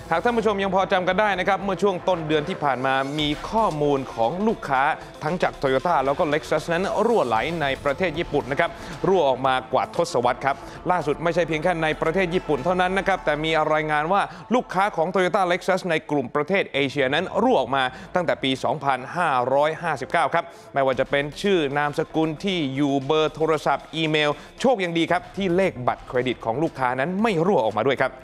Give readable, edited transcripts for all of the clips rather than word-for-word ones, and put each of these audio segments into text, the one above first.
หากท่านผู้ชมยังพอจำกันได้นะครับเมื่อช่วงต้นเดือนที่ผ่านมามีข้อมูลของลูกค้าทั้งจาก Toyota แล้วก็ Lexus นั้นรั่วไหลในประเทศญี่ปุ่นนะครับรั่วออกมากว่าทศวรรษครับล่าสุดไม่ใช่เพียงแค่ในประเทศญี่ปุ่นเท่านั้นนะครับแต่มีรายงานว่าลูกค้าของ Toyota Lexus ในกลุ่มประเทศเอเชียนั้นรั่วออกมาตั้งแต่ปี 2559 ครับไม่ว่าจะเป็นชื่อนามสกุลที่อยู่เบอร์โทรศัพท์อีเมลโชคยังดีครับที่เลขบัตรเครดิตของลูกค้านั้นไม่รั่วออกมาด้วยครับ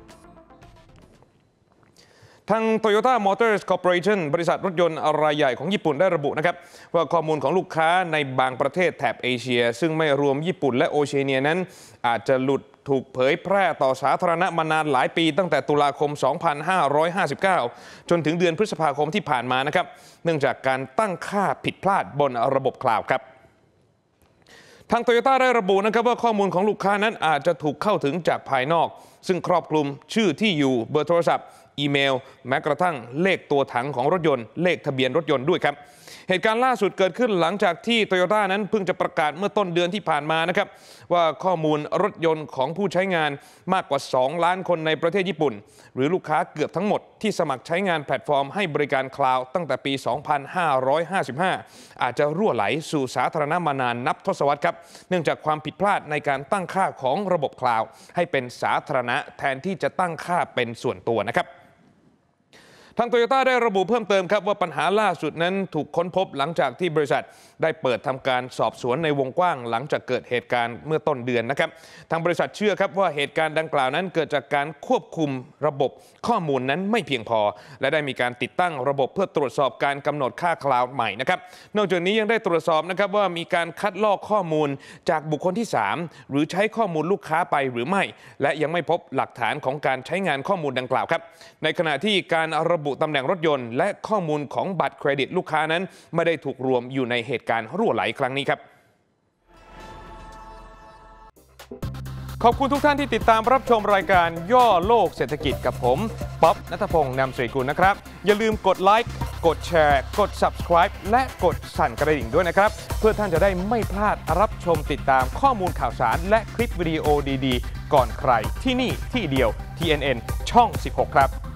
ทาง Toyota Motors Corporation บริษัทรถยนต์รายใหญ่ของญี่ปุ่นได้ระบุนะครับว่าข้อมูลของลูกค้าในบางประเทศแถบเอเชียซึ่งไม่รวมญี่ปุ่นและโอเชียเนียนั้นอาจจะหลุดถูกเผยแพร่ต่อสาธารณะมานานหลายปีตั้งแต่ตุลาคม 2559 จนถึงเดือนพฤษภาคมที่ผ่านมานะครับเนื่องจากการตั้งค่าผิดพลาดบนระบบคลาวด์ครับทาง Toyota ได้ระบุนะครับว่าข้อมูลของลูกค้านั้นอาจจะถูกเข้าถึงจากภายนอกซึ่งครอบคลุมชื่อที่อยู่เบอร์โทรศัพท์อีเมลแม้กระทั่งเลขตัวถังของรถยนต์เลขทะเบียนรถยนต์ด้วยครับเหตุการณ์ล่าสุดเกิดขึ้นหลังจากที่ Toyota นั้นเพิ่งจะประกาศเมื่อต้นเดือนที่ผ่านมานะครับว่าข้อมูลรถยนต์ของผู้ใช้งานมากกว่า2 ล้านคนในประเทศญี่ปุ่นหรือลูกค้าเกือบทั้งหมดที่สมัครใช้งานแพลตฟอร์มให้บริการคลาวด์ตั้งแต่ปี 2555 อาจจะรั่วไหลสู่สาธารณะมานานนับทศวรรษครับเนื่องจากความผิดพลาดในการตั้งค่าของระบบคลาวด์ให้เป็นสาธารณะแทนที่จะตั้งค่าเป็นส่วนตัวนะครับทาง Toyota ได้ระบุเพิ่มเติมครับว่าปัญหาล่าสุดนั้นถูกค้นพบหลังจากที่บริษัทได้เปิดทำการสอบสวนในวงกว้างหลังจากเกิดเหตุการณ์เมื่อต้นเดือนนะครับทางบริษัทเชื่อครับว่าเหตุการณ์ดังกล่าวนั้นเกิดจากการควบคุมระบบข้อมูลนั้นไม่เพียงพอและได้มีการติดตั้งระบบเพื่อตรวจสอบการกำหนดค่าคลาวด์ใหม่นะครับนอกจากนี้ยังได้ตรวจสอบนะครับว่ามีการคัดลอกข้อมูลจากบุคคลที่3หรือใช้ข้อมูลลูกค้าไปหรือไม่และยังไม่พบหลักฐานของการใช้งานข้อมูลดังกล่าวครับในขณะที่การระบุตำแหน่งรถยนต์และข้อมูลของบัตรเครดิตลูกค้านั้นไม่ได้ถูกรวมอยู่ในเหตุการณ์รั่วไหลครั้งนี้ครับขอบคุณทุกท่านที่ติดตามรับชมรายการย่อโลกเศรษฐกิจกับผมป๊อบณัฐพงษ์นำสรีกุลนะครับอย่าลืมกดไลค์กดแชร์กด Subscribe และกดสั่นกระดิ่งด้วยนะครับเพื่อท่านจะได้ไม่พลาดรับชมติดตามข้อมูลข่าวสารและคลิปวิดีโอดีๆก่อนใครที่นี่ที่เดียว TNN ช่อง 16 ครับ